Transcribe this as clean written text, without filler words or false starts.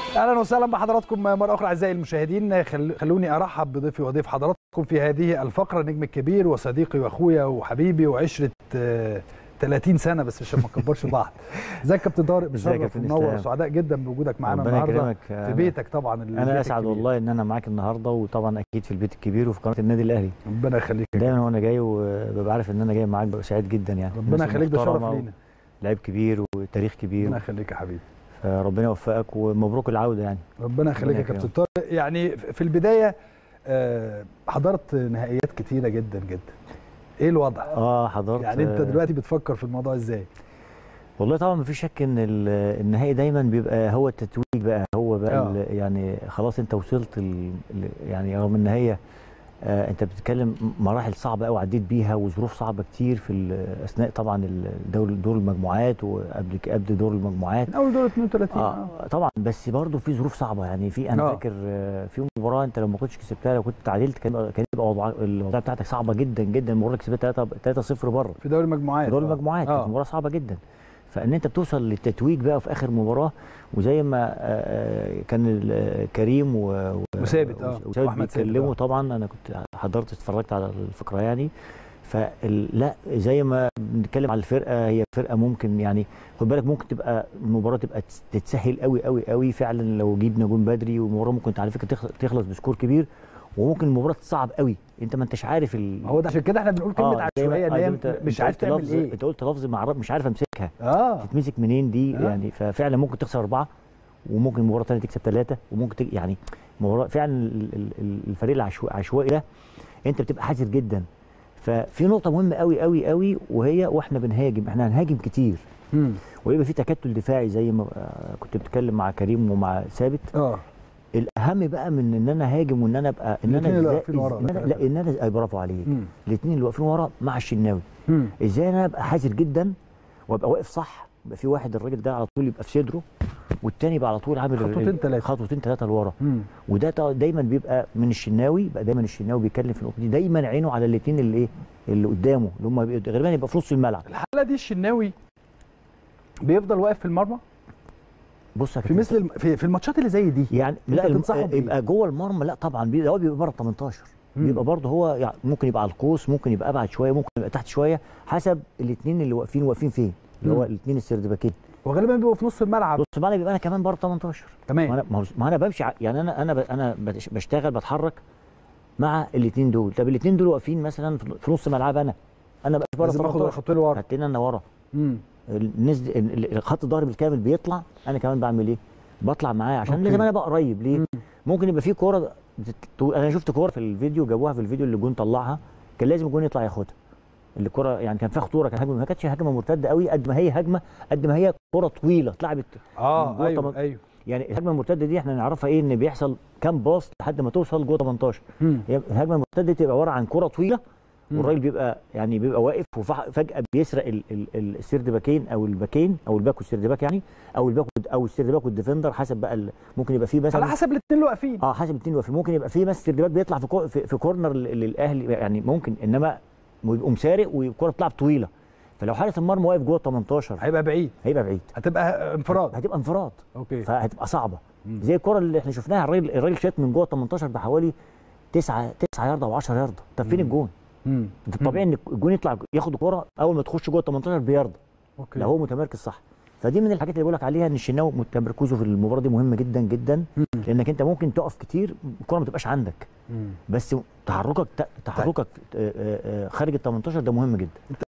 اهلا وسهلا بحضراتكم مره اخرى اعزائي المشاهدين. خلوني ارحب بضيفي وضيف حضراتكم في هذه الفقره، النجم الكبير وصديقي واخويا وحبيبي وعشره 30 سنه بس عشان ما نكبرش بعض. ازيك يا كابتن طارق؟ مشرف ومنور وسعداء جدا بوجودك معانا النهارده في بيتك. طبعا انا اسعد والله ان انا معاك النهارده، وطبعا اكيد في البيت الكبير وفي قناه النادي الاهلي. ربنا يخليك دايما وانا جاي وببقى عارف ان انا جاي معاك، ببقى سعيد جدا يعني. ربنا يخليك، ده شرف لينا. لعيب كبير وتاريخ كبير. ربنا يخليك يا حبيبي، فربنا يوفقك ومبروك العوده يعني. ربنا يخليك يا كابتن طارق. يعني في البدايه حضرت نهائيات كتيره جدا جدا، ايه الوضع؟ حضرت. يعني انت دلوقتي بتفكر في الموضوع ازاي؟ والله طبعا مفيش شك ان النهائي دايما بيبقى هو التتويج بقى، هو بقى يعني خلاص انت وصلت يعني رغم ان هي انت بتتكلم مراحل صعبه قوي عديت بيها وظروف صعبه كتير في اثناء طبعا دور المجموعات وقبل دور المجموعات من اول دور 32 طبعا، بس برضه في ظروف صعبه يعني. انا فاكر في مباراه انت لو ما كنتش كسبتها، لو كنت تعادلت كان يبقى الوضع بتاعتك صعبه جدا جدا. المباراه كسبتها 3-0 بره في دور المجموعات. في دور المجموعات كانت مباراه صعبه جدا. فان انت بتوصل للتتويج بقى في اخر مباراه، وزي ما كان كريم وثابت بيتكلموا. طبعا انا كنت حضرت اتفرجت على الفقره يعني. فلا زي ما بنتكلم على الفرقه، هي فرقه ممكن يعني خد بالك ممكن تبقى المباراه تبقى تتسهل قوي قوي قوي فعلا لو جبنا جون بدري، والمباراه ممكن على فكره تخلص بسكور كبير، وممكن المباراه تصعب قوي. انت ما انتش عارف هو ده عشان كده احنا بنقول كلمه عشوائيه ان هي مش عارف تعمل ايه. انت قلت لفظ مش عارف امسكها تتمسك منين دي يعني. ففعلا ممكن تخسر 4 وممكن المباراه الثانيه تكسب 3 وممكن يعني مباراه فعلا الفريق العشوائي ده انت بتبقى حذر جدا. ففي نقطه مهمه قوي قوي قوي، وهي واحنا بنهاجم احنا هنهاجم كتير ويبقى في تكتل دفاعي زي ما كنت بتتكلم مع كريم ومع ثابت. الاهم بقى من ان انا هاجم وان انا ابقى ان انا لا ان انا برافو عليك. الاثنين اللي واقفين ورا مع الشناوي، ازاي انا ابقى حذر جدا وابقى واقف صح. يبقى في واحد الراجل ده على طول يبقى في صدره، والثاني يبقى على طول عامل خطوتين ثلاثه لورا. وده دايما بيبقى من الشناوي، بقى دايما الشناوي بيتكلم في النقطه دي، دايما عينه على الاثنين اللي قدامه اللي هم غالبا يبقى في نص الملعب. الحاله دي الشناوي بيفضل واقف في المرمى. بص في مثل في الماتشات اللي زي دي يعني لا يبقى جوه المرمى، لا طبعا هو بيبقى بره 18 بيبقى برضه هو يعني ممكن يبقى على القوس، ممكن يبقى ابعد شويه، ممكن يبقى تحت شويه، حسب الاثنين اللي واقفين فين، اللي هو الاثنين السردباكين. وغالبا بيبقوا في نص الملعب. نص الملعب يبقى انا كمان بره 18 تمام. ما انا بمشي يعني انا بشتغل بتحرك مع الاثنين دول. طب الاثنين دول واقفين مثلا في نص ملعب، انا بقى بره 18 خطوه لورا، هتلاقيني انا ورا. خط الظهر بالكامل بيطلع، انا كمان بعمل ايه؟ بطلع معاه عشان لازم انا ابقى قريب. ليه؟ ممكن يبقى في كوره انا شفت كوره في الفيديو، جابوها في الفيديو اللي الجون طلعها، كان لازم الجون يطلع ياخدها. الكوره يعني كان فيها خطوره، كان هجمه، ما كانتش هجمه مرتده قوي قد ما هي هجمه، قد ما هي كوره طويله اتلعبت. ايوه يعني الهجمه المرتده دي احنا نعرفها ايه؟ ان بيحصل كام باص لحد ما توصل جوه 18. هي الهجمه المرتده تبقى عباره عن كوره طويله، والراجل بيبقى واقف، وفجاه بيسرق السيرد باكين او الباكين او الباك والسيرد باك يعني، او الباك او السيرد باك والديفندر، حسب بقى ممكن يبقى فيه مثلا على حسب الاثنين اللي واقفين. حسب الاثنين اللي واقفين. ممكن يبقى فيه مثلا السيرد باك بيطلع في كورنر للاهلي يعني ممكن، انما يبقوا مسارق والكوره بتلعب طويله، فلو حارس المرمى واقف جوه 18 هيبقى بعيد، هتبقى انفراد. اوكي، فهتبقى صعبه. زي الكوره اللي احنا شفناها، الراجل شات من جوه 18 بحوالي 9 ياردة و10 ياردة. طب فين الجون؟ الطبيعي ان الجون يطلع ياخد الكوره اول ما تخش جوه 18 بياردة، لو هو متمركز صح. فدي من الحاجات اللي بقول لك عليها، ان الشناوي تمركزه في المباراه دي مهم جدا جدا، لانك انت ممكن تقف كتير الكوره ما تبقاش عندك، بس تحركك خارج ال 18 ده مهم جدا.